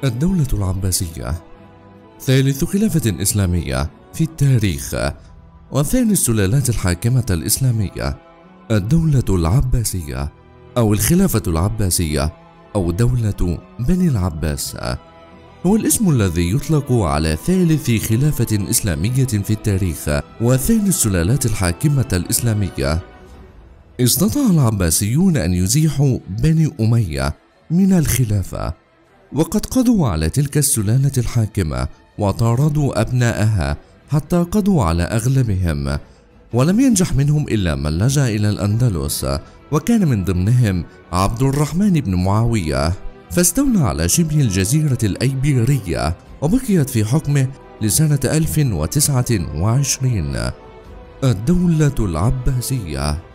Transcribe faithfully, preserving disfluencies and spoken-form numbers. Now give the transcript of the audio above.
الدولة العباسية ثالث خلافة إسلامية في التاريخ، وثاني السلالات الحاكمة الإسلامية. الدولة العباسية أو الخلافة العباسية أو دولة بني العباس هو الاسم الذي يطلق على ثالث خلافة إسلامية في التاريخ وثاني السلالات الحاكمة الإسلامية. استطاع العباسيون أن يزيحوا بني أمية من الخلافة، وقد قضوا على تلك السلالة الحاكمة وطاردوا أبناءها حتى قضوا على أغلبهم، ولم ينجح منهم إلا من لجأ إلى الأندلس، وكان من ضمنهم عبد الرحمن بن معاوية، فاستولى على شبه الجزيرة الأيبيرية وبقيت في حكمه لسنة ألف وتسعة وعشرين. الدولة العباسية